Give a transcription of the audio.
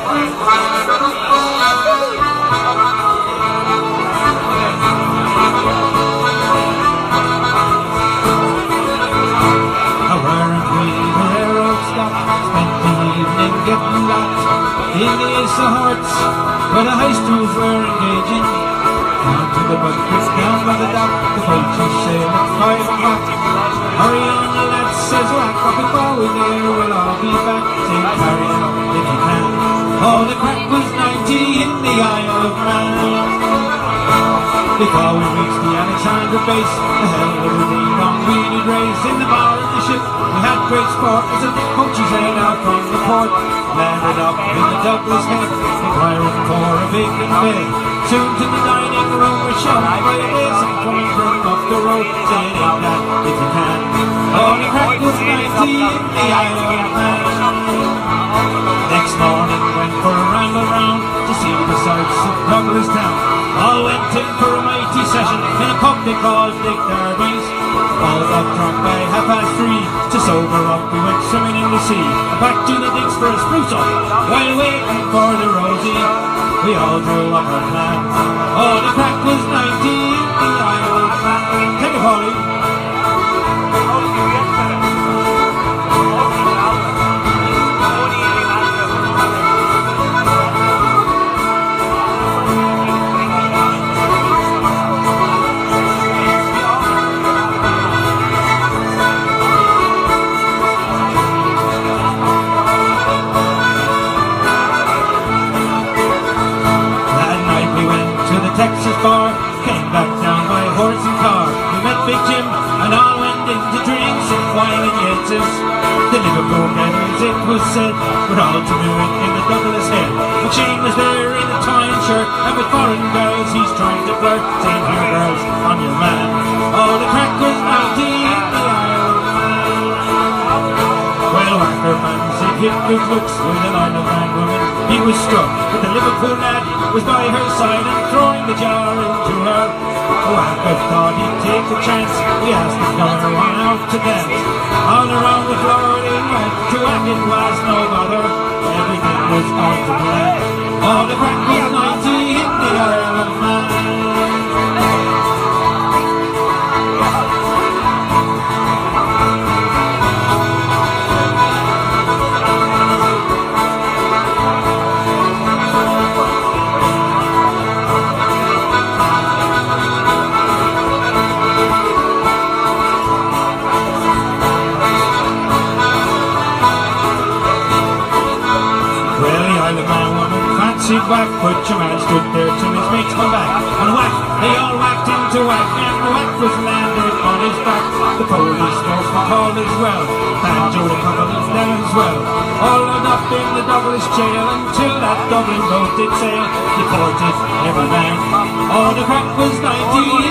Getting locked in the Ace of Hearts, where the high schools were engaging. Down to the bunkers, down by the dock, the coaches sail at 5 o'clock. Hurry on, the lads, says Whack, but before we there, we'll all be back. Take carry on if you can. Oh, the crack was 90 in the Isle of Man. Before we reached the Alexandra base, the hell of a long we did race in the bar of the ship. We had great sport as the coaches sailed out from the port. Landed up in the Douglas head, inquiring for a vacant bed. Soon to the dining room we're shown by a basin coming from up the road, saying ain't that if you can. Oh, the crack was 90 in the Isle of Man. Next morning went for a ramble round to see the sights of Douglas town. All went in for a mighty session in a pub they called Dick Derby's. All got drunk by 3:30. To sober up we went swimming in the sea, and back to the digs for a spruce up. While waiting for the Rosie, we all drew up our plan. Oh, the crack was 90 in the Isle of Man. Take it, Polly. Texas bar, came back down by horse and car. We met Big Jim and all went into drinks and wine and Yeates. The Liverpool medals, it was said, were all to do it in the Douglas head. McShane was there in a tie and shirt, and with foreign girls he's trying to flirt, saying, "Here girls, on your man." Oh, the crack was 90 in the Isle of Man. Well, Ackerman's it hit good looks with an Isle of Man woman. He was struck, but the Liverpool lad was by her side and throwing the jar into her. Oh, Acker thought he'd take a chance. He asked the girl one out to dance. All around the floor they went. To Ack it was no bother. Everything was on the plan. Oh, the crack was 90 in the Isle of Man. Whack, but your man stood there till his mates come back. And whack, they all whacked into Whack, and the Whack was landed on his back. The police knows for call as well, Banjo the company's there as well. All loaded up in the Douglas jail until that Dublin boat did sail. Deported every man. Oh, the crack was 90